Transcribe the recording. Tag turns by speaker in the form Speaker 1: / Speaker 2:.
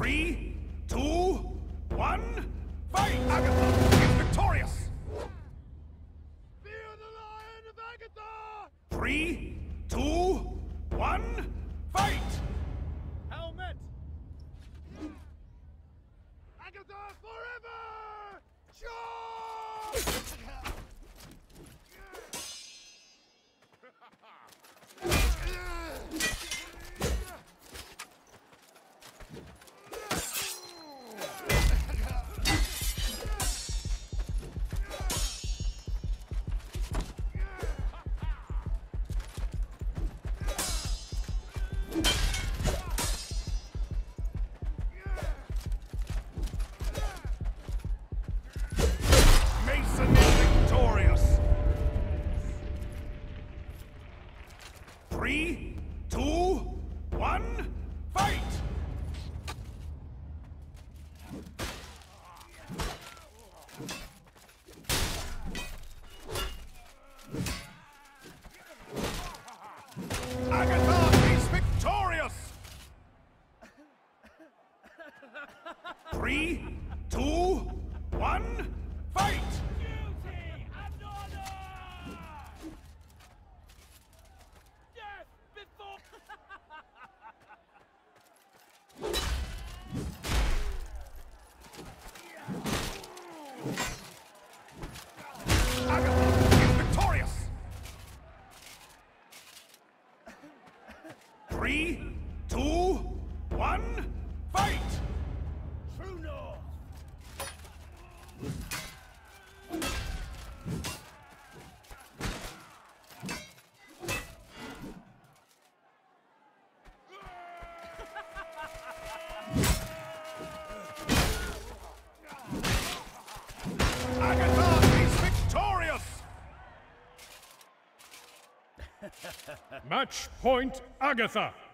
Speaker 1: 3, 2, 1, fight! Agatha is victorious!
Speaker 2: Fear the Lion of Agatha!
Speaker 1: 3, 2, 1, fight!
Speaker 2: Helmet! Agatha forever! Charge!
Speaker 1: Mason is victorious! 3, 2, 1, fight! Agatha is victorious! 3, 2, 1, fight!
Speaker 2: Duty and honor! Death before...
Speaker 1: Agatha is victorious! 3, 2, 1, fight!
Speaker 2: True North!
Speaker 1: Agatha is victorious!
Speaker 3: Match point, Agatha.